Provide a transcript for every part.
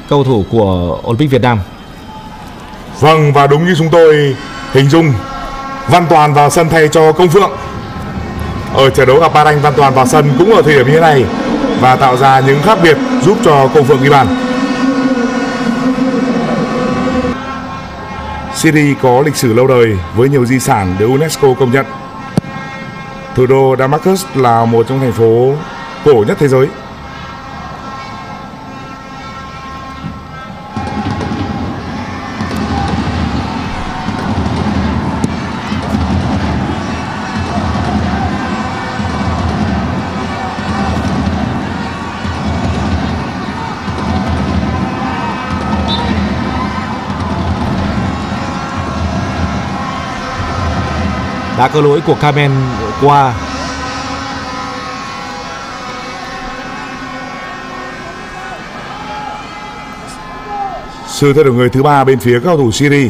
cầu thủ của Olympic Việt Nam. Vâng, và đúng như chúng tôi hình dung, Văn Toàn vào sân thay cho Công Phượng. Ở trận đấu gặp Ba Anh, Văn Toàn vào sân cũng ở thời điểm như thế này và tạo ra những khác biệt giúp cho Công Phượng ghi bàn. Syria có lịch sử lâu đời với nhiều di sản được UNESCO công nhận. Thủ đô Damascus là một trong thành phố cổ nhất thế giới. Đã có lỗi của Kamen qua. Sự thay đổi người thứ ba bên phía cầu thủ Syria.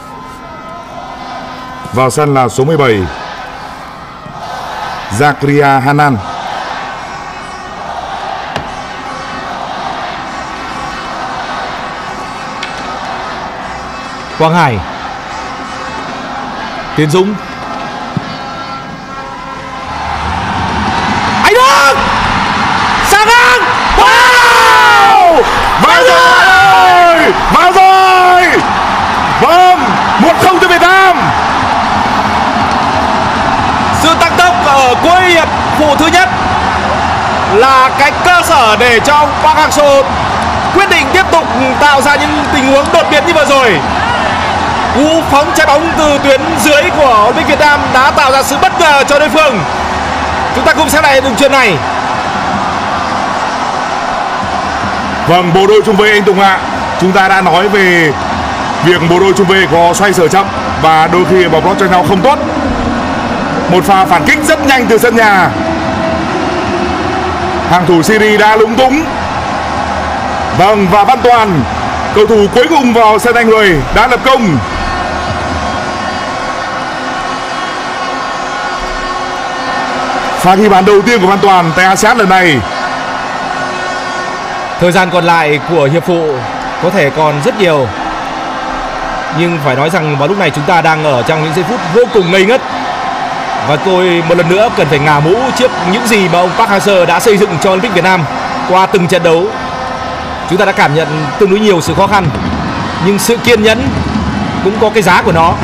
Vào sân là số 17 Zakaria Hanan. Quang Hải, Tiến Dũng, anh Đức, Sang An, wow! Vào rồi! Vào rồi! Vâng, 1-0 cho Việt Nam. sự tăng tốc ở cuối hiệp phụ thứ nhất là cái cơ sở để cho ông Park Hang-seo quyết định tiếp tục tạo ra những tình huống đột biến như vừa rồi. Cú phóng trái bóng từ tuyến dưới của Olympic Việt Nam đã tạo ra sự bất ngờ cho đối phương. Chúng ta cùng xem lại đường truyền này. Vâng, bộ đôi trung vệ anh Tùng ạ. Chúng ta đã nói về việc bộ đôi trung vệ có xoay sở chậm và đôi khi bóng lót cho nhau không tốt. Một pha phản kích rất nhanh từ sân nhà. Hàng thủ Syria đã lúng túng. Vâng, và Văn Toàn, cầu thủ cuối cùng vào sân Anh người, đã lập công. Pha ghi bàn đầu tiên của Văn Toàn tại ASEAN lần này. Thời gian còn lại của hiệp phụ có thể còn rất nhiều, nhưng phải nói rằng vào lúc này chúng ta đang ở trong những giây phút vô cùng ngây ngất. Và tôi một lần nữa cần phải ngả mũ trước những gì mà ông Park Hang-seo đã xây dựng cho Olympic Việt Nam qua từng trận đấu. Chúng ta đã cảm nhận tương đối nhiều sự khó khăn, nhưng sự kiên nhẫn cũng có cái giá của nó.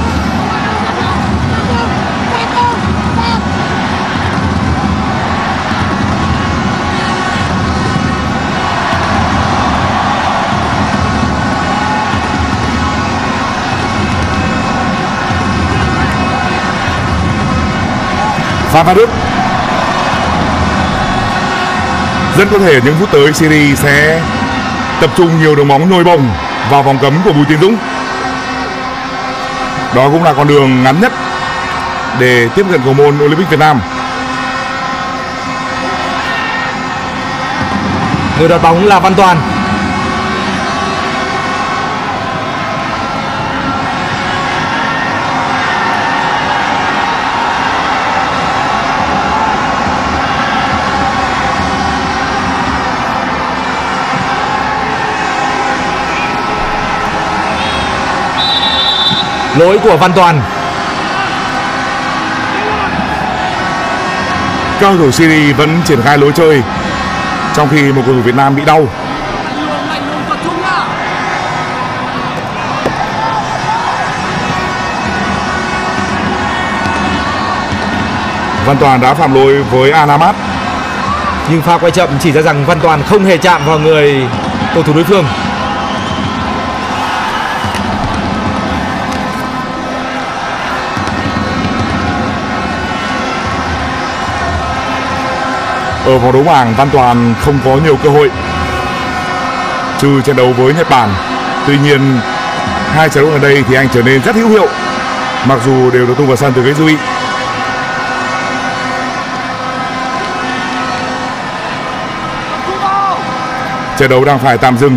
Phan Văn Đức. Rất có thể những phút tới Syria sẽ tập trung nhiều đường bóng nhồi bồng vào vòng cấm của Bùi Tiến Dũng. Đó cũng là con đường ngắn nhất để tiếp cận cầu môn Olympic Việt Nam. Người đoạt bóng là Văn Toàn. Lỗi của Văn Toàn. Cầu thủ Syria vẫn triển khai lối chơi trong khi một cầu thủ Việt Nam bị đau. Văn Toàn đã phạm lỗi với Anamat. Nhưng pha quay chậm chỉ ra rằng Văn Toàn không hề chạm vào người cầu thủ đối phương. Ở vòng đấu bảng, Văn Toàn không có nhiều cơ hội trừ trận đấu với Nhật Bản. Tuy nhiên, hai trận đấu ở đây thì anh trở nên rất hữu hiệu, mặc dù đều được tung vào sân từ ghế dự bị. Trận đấu đang phải tạm dừng.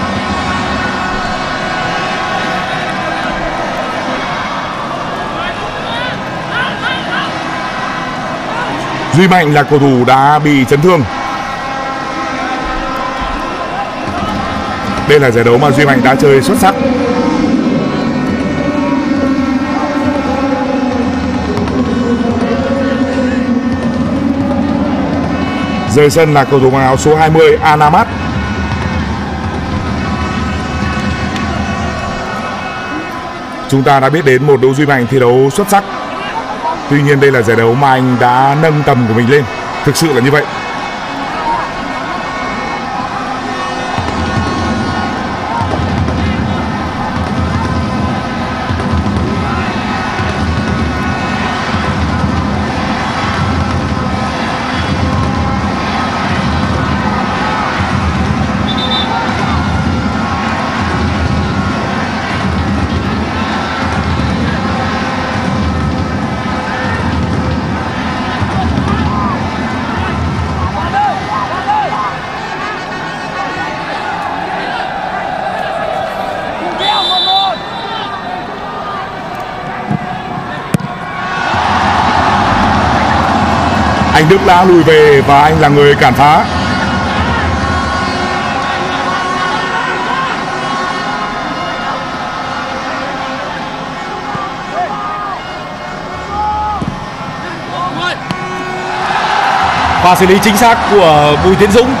Duy Mạnh là cầu thủ đã bị chấn thương. Đây là giải đấu mà Duy Mạnh đã chơi xuất sắc. Rời sân là cầu thủ mang áo số 20 Anamat. Chúng ta đã biết đến một Đỗ Duy Mạnh thi đấu xuất sắc. Tuy nhiên đây là giải đấu mà anh đã nâng tầm của mình lên. Thực sự là như vậy. Anh Đức đã lùi về và anh là người cản phá. Pha xử lý chính xác của Bùi Tiến Dũng.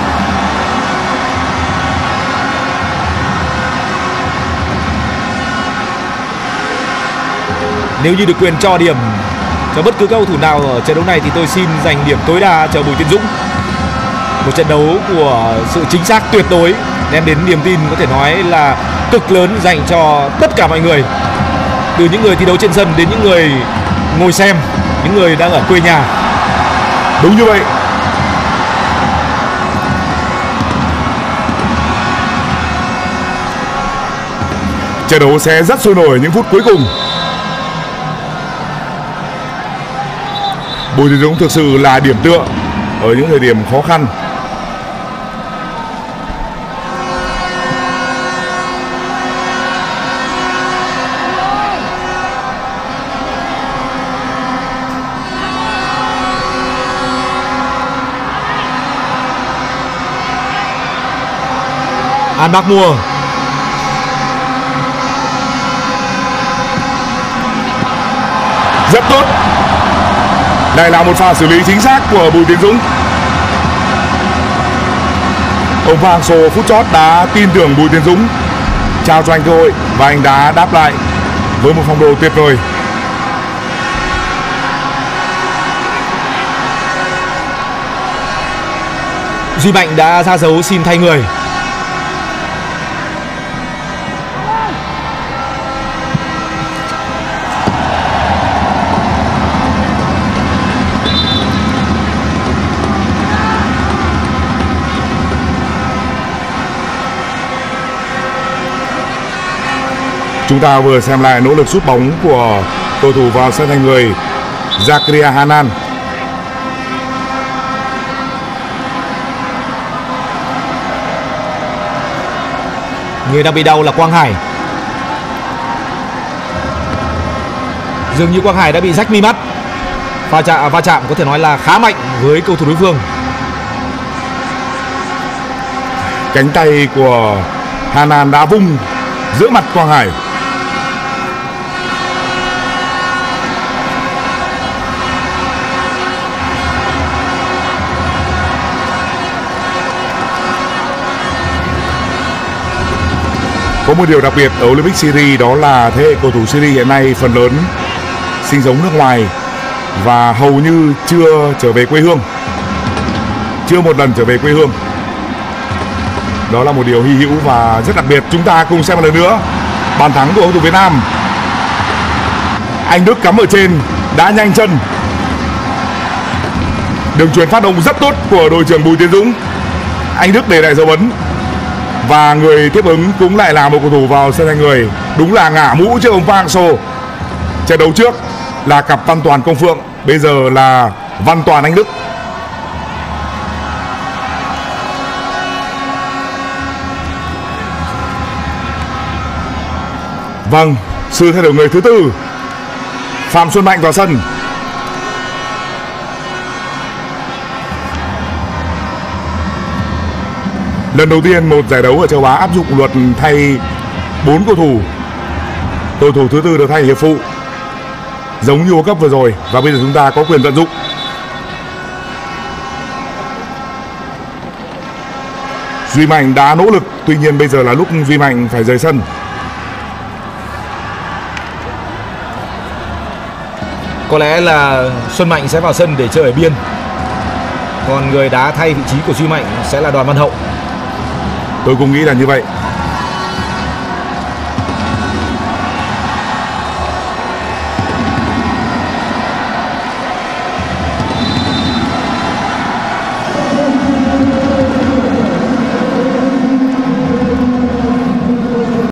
Nếu như được quyền cho điểm cho bất cứ cầu thủ nào ở trận đấu này thì tôi xin dành điểm tối đa cho Bùi Tiến Dũng. Một trận đấu của sự chính xác tuyệt đối, đem đến niềm tin có thể nói là cực lớn dành cho tất cả mọi người, từ những người thi đấu trên sân đến những người ngồi xem, những người đang ở quê nhà. Đúng như vậy. Trận đấu sẽ rất sôi nổi ở những phút cuối cùng. Bùi Tiến Dũng thực sự là điểm tựa ở những thời điểm khó khăn. An Bác Mùa. Rất tốt. Đây là một pha xử lý chính xác của Bùi Tiến Dũng. Ông Park Hang-seo phút chót đã tin tưởng Bùi Tiến Dũng, trao cho anh cơ hội và anh đã đáp lại với một phong độ tuyệt vời. Duy Mạnh đã ra dấu xin thay người. Chúng ta vừa xem lại nỗ lực sút bóng của cầu thủ vào sân thay người Zakaria Hanan. Người đang bị đau là Quang Hải. Dường như Quang Hải đã bị rách mi mắt. Va chạm có thể nói là khá mạnh với cầu thủ đối phương. Cánh tay của Hanan đã vung giữa mặt Quang Hải. Có một điều đặc biệt ở Olympic Syria, đó là thế hệ cầu thủ Syria hiện nay phần lớn sinh sống nước ngoài và hầu như chưa trở về quê hương, chưa một lần trở về quê hương. Đó là một điều hy hữu và rất đặc biệt. Chúng ta cùng xem một lần nữa bàn thắng của cầu thủ Việt Nam. Anh Đức cắm ở trên, đã nhanh chân. Đường chuyền phát động rất tốt của đội trưởng Bùi Tiến Dũng. Anh Đức để lại dấu ấn. Và người tiếp ứng cũng lại là một cầu thủ vào sân thay người. Đúng là ngả mũ trước ông Park Hang-seo. Trận đấu trước là cặp Văn Toàn Công Phượng, bây giờ là Văn Toàn Anh Đức. Vâng, sự thay đổi người thứ tư, Phạm Xuân Mạnh vào sân. Lần đầu tiên một giải đấu ở châu Á áp dụng luật thay 4 cầu thủ. Cầu thủ thứ tư được thay hiệp phụ giống như World Cup vừa rồi, và bây giờ chúng ta có quyền tận dụng. Duy Mạnh đã nỗ lực, tuy nhiên bây giờ là lúc Duy Mạnh phải rời sân. Có lẽ là Xuân Mạnh sẽ vào sân để chơi ở biên, còn người đá thay vị trí của Duy Mạnh sẽ là Đoàn Văn Hậu. Tôi cũng nghĩ là như vậy.